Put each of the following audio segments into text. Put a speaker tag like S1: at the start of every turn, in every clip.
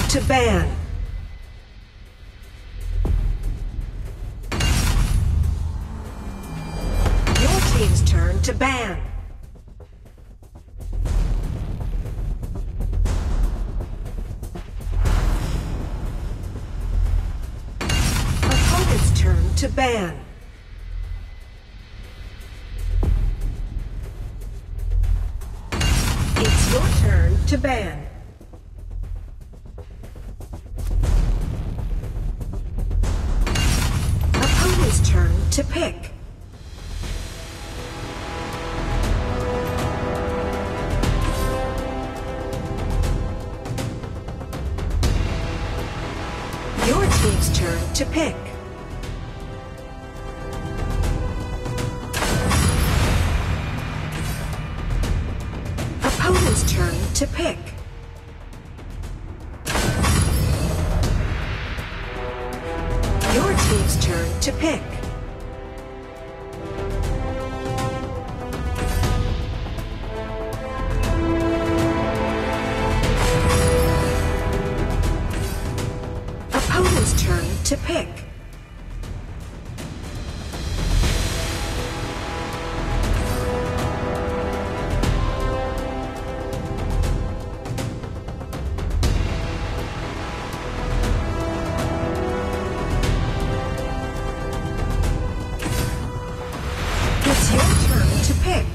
S1: to ban. Your team's turn to ban. Opponent's turn to ban. It's your turn to ban. Opponent's turn to pick. Your team's turn to pick. Opponent's turn to pick. Your team's turn to pick. Opponent's turn to pick. It's your turn to pick.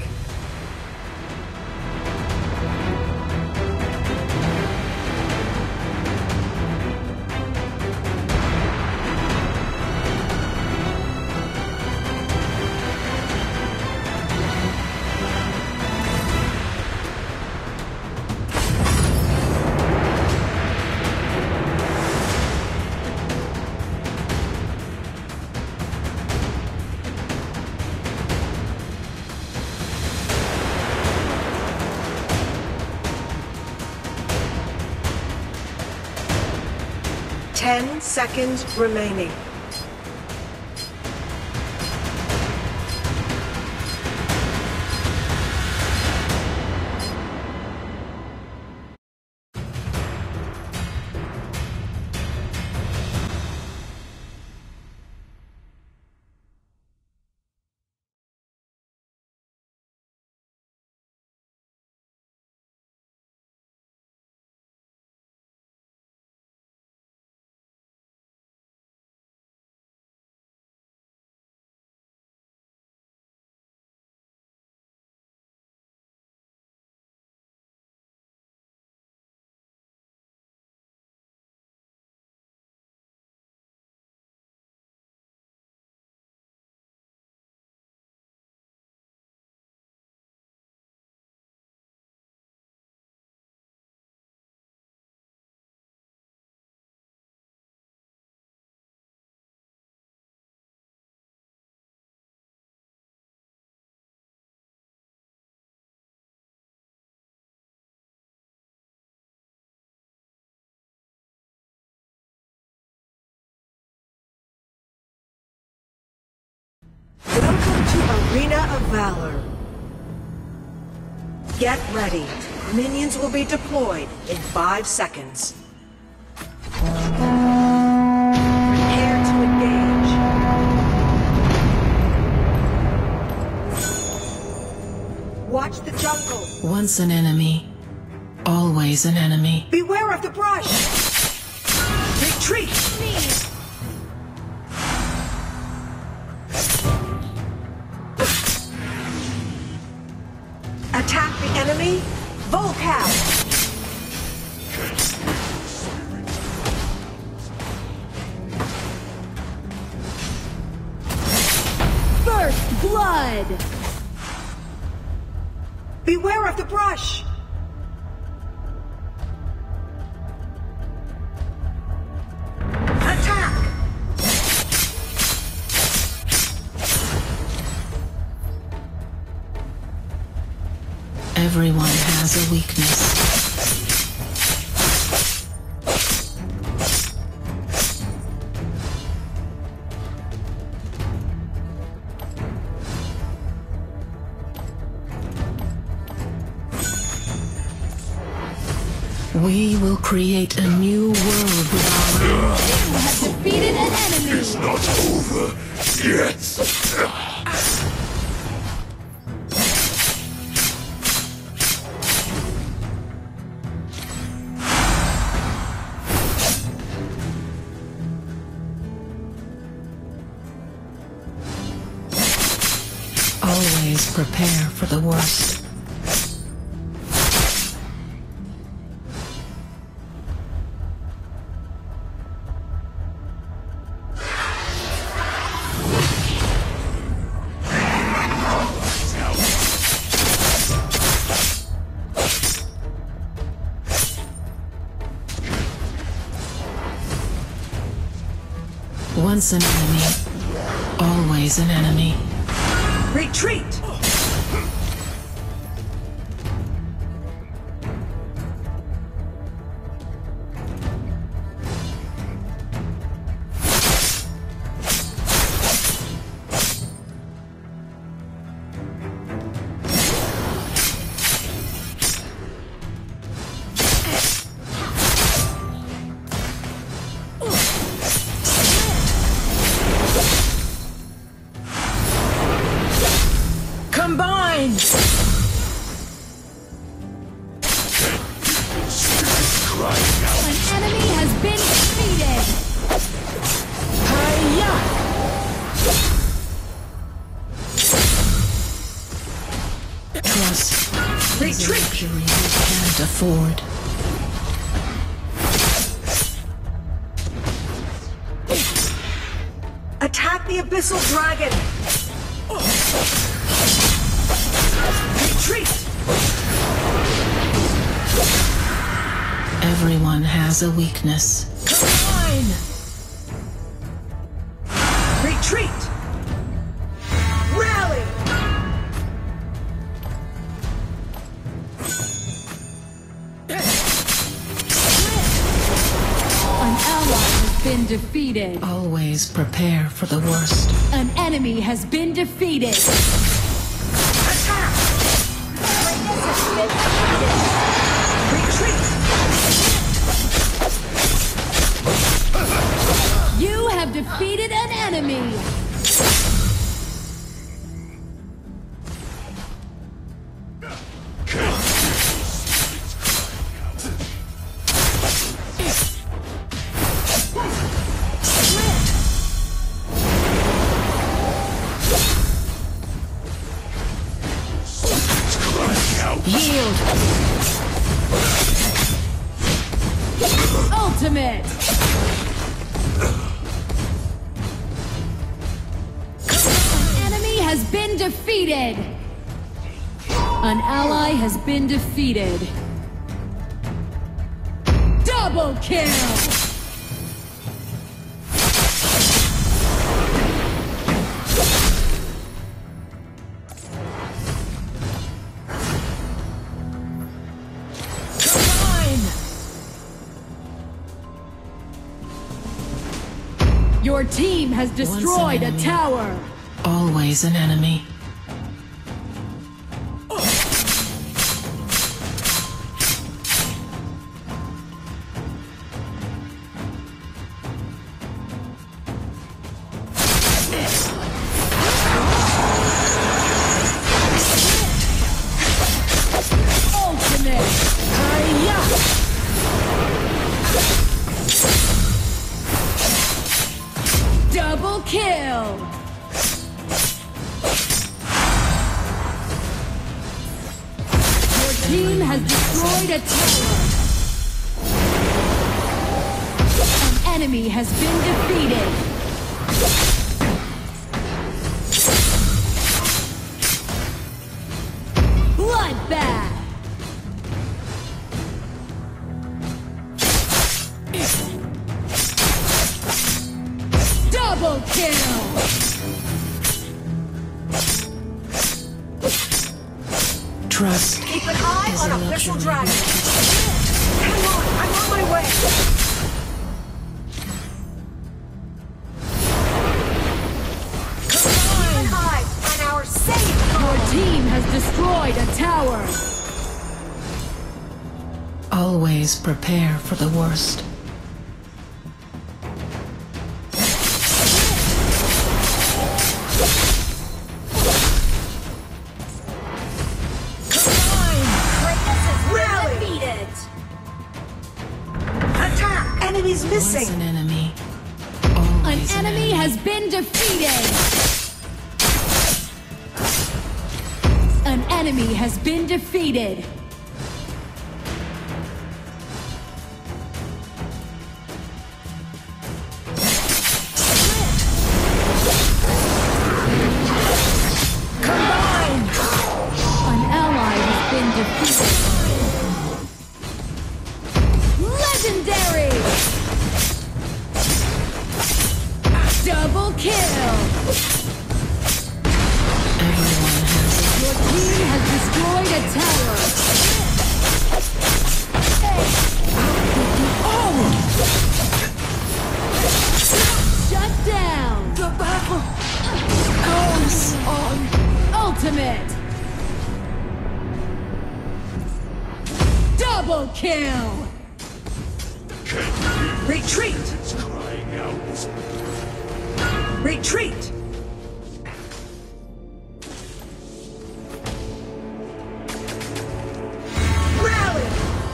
S1: Ten seconds remaining. Welcome to Arena of Valor. Get ready. Minions will be deployed in 5 seconds. Prepare to engage. Watch the jungle.
S2: Once an enemy, always an enemy.
S1: Beware of the brush. Retreat. Attack the enemy. Volcap.
S3: First blood.
S1: Beware of the brush. Attack.
S2: Everyone has a weakness. We will create a new world with our...
S3: You have defeated an enemy!
S4: It's not over yet.
S2: Always prepare for the worst. Once an enemy, always an enemy.
S1: Retreat!
S2: Combine!
S3: An enemy has been defeated!
S2: Hiya! Trust is a
S1: Retreat!
S2: luxury you can't afford.
S1: Attack the Abyssal Dragon! Retreat!
S2: Everyone has a weakness.
S1: Combine! Retreat! Rally!
S3: An ally has been defeated.
S2: Always prepare for the worst.
S3: An enemy has been defeated.
S1: Attack! Retreat!
S3: You have defeated an enemy.
S2: Yield!
S3: Ultimate. An enemy has been defeated. An ally has been defeated. Double kill. Your team has destroyed a
S2: enemy.
S3: tower.
S2: Always an enemy.
S3: Ultimate.
S2: Hiya!
S3: Double kill. Your team has destroyed a tower. An enemy has been defeated. Bloodbath. Double kill.
S2: Trust
S1: Keep an eye
S2: is
S1: on
S2: a
S1: Abyssal
S2: luxury.
S1: Dragon! Hang on, I'm on my way! Keep an eye on our safe
S3: Your team has destroyed a tower.
S2: Always always prepare for the worst.
S1: Enemies missing.
S2: Once an enemy,
S3: An
S2: always
S3: enemy has been defeated! An enemy has been defeated! Combine! An ally has been defeated! Legendary! Double kill!
S2: everyone has
S3: Your team has destroyed a tower! Shut down! The battle goes on! Ultimate! Double kill!
S1: Retreat!
S4: Crying out.
S1: Retreat! Rally!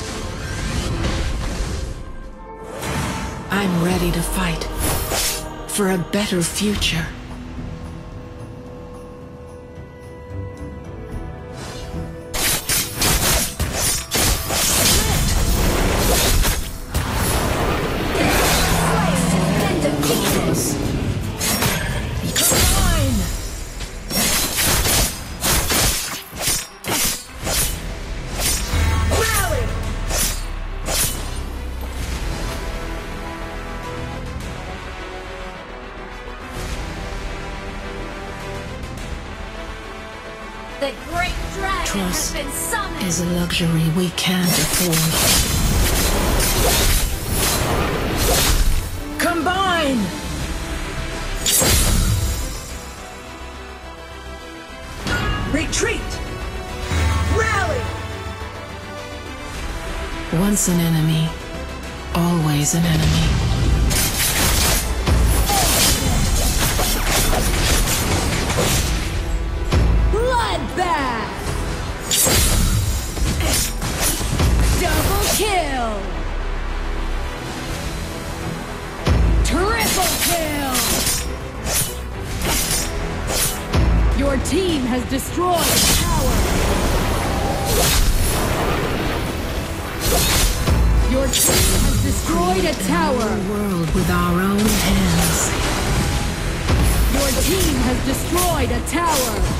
S2: I'm ready to fight for a better future.
S3: The great dragon
S2: Trust
S3: has been summoned!
S2: is a luxury we can't afford. Combine!
S1: Retreat! Rally!
S2: Once an enemy, always an enemy.
S3: Bloodbath! Double kill! Triple kill! Your team has destroyed a tower! Your team has destroyed a tower!
S2: The world with our own hands.
S3: Your team has destroyed a tower!